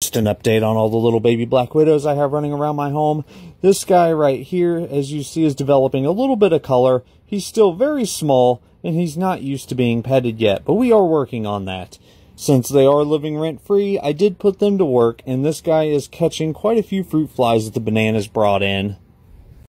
Just an update on all the little baby black widows I have running around my home. This guy right here, as you see, is developing a little bit of color. He's still very small, and he's not used to being petted yet, but we are working on that. Since they are living rent-free, I did put them to work, and this guy is catching quite a few fruit flies that the bananas brought in.